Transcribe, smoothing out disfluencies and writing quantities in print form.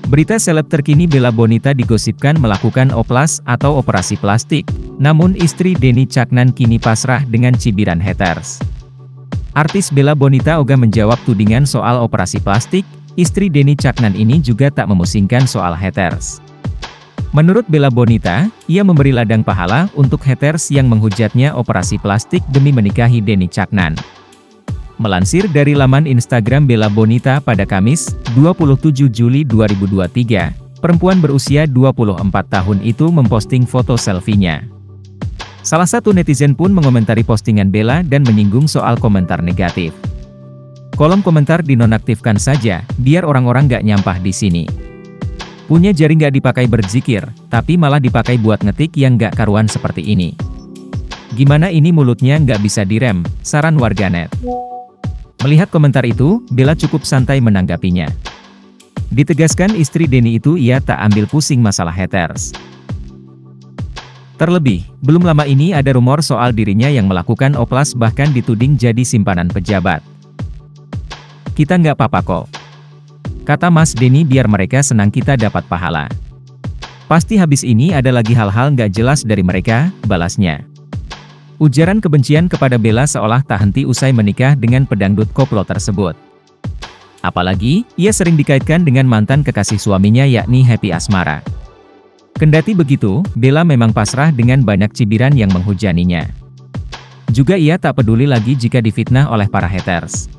Berita seleb terkini, Bella Bonita digosipkan melakukan oplas atau operasi plastik. Namun istri Denny Caknan kini pasrah dengan cibiran haters. Artis Bella Bonita ogah menjawab tudingan soal operasi plastik. Istri Denny Caknan ini juga tak memusingkan soal haters. Menurut Bella Bonita, ia memberi ladang pahala untuk haters yang menghujatnya operasi plastik demi menikahi Denny Caknan. Melansir dari laman Instagram Bella Bonita pada Kamis, 27 Juli 2023, perempuan berusia 24 tahun itu memposting foto selfie-nya. Salah satu netizen pun mengomentari postingan Bella dan menyinggung soal komentar negatif. Kolom komentar dinonaktifkan saja, biar orang-orang nggak nyampah di sini. Punya jari nggak dipakai berzikir, tapi malah dipakai buat ngetik yang nggak karuan seperti ini. Gimana ini mulutnya nggak bisa direm, saran warganet. Melihat komentar itu, Bella cukup santai menanggapinya. Ditegaskan istri Denny itu ia tak ambil pusing masalah haters. Terlebih, belum lama ini ada rumor soal dirinya yang melakukan oplas bahkan dituding jadi simpanan pejabat. Kita nggak apa-apa kok. Kata Mas Denny, biar mereka senang kita dapat pahala. Pasti habis ini ada lagi hal-hal nggak jelas dari mereka, balasnya. Ujaran kebencian kepada Bella seolah tak henti usai menikah dengan pedangdut koplo tersebut. Apalagi, ia sering dikaitkan dengan mantan kekasih suaminya yakni Happy Asmara. Kendati begitu, Bella memang pasrah dengan banyak cibiran yang menghujaninya. Juga ia tak peduli lagi jika difitnah oleh para haters.